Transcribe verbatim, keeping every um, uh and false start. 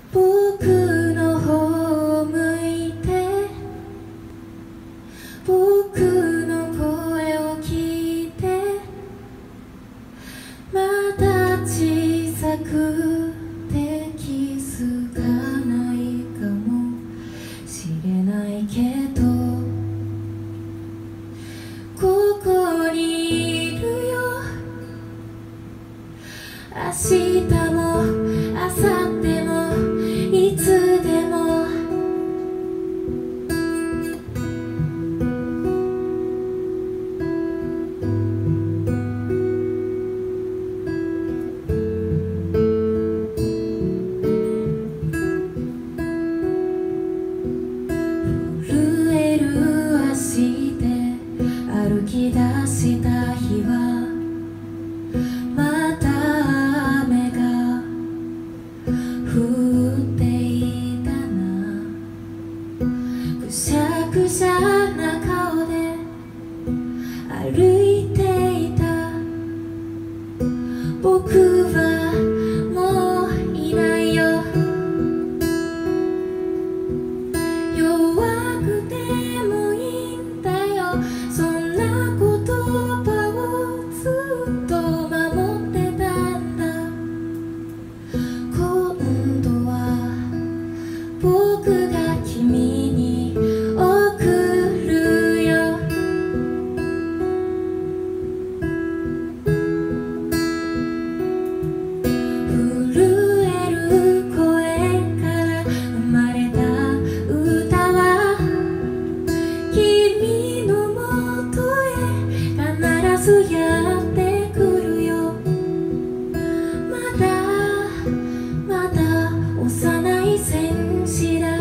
僕の方を向いて僕の声を聞いてまだ小さくて気づかないかもしれないけどここにいるよ明日も明後日もいつでも震える足で歩き出した日はまた雨が降っていたなくしゃくしゃな顔で歩いていた僕はもういないよ弱くてもいいんだよそんな言葉をずっと守ってたんだ今度は僕が君に送るよ震える声から生まれた歌は君のもとへ必ずやってくるよまだまだ幼い戦士だ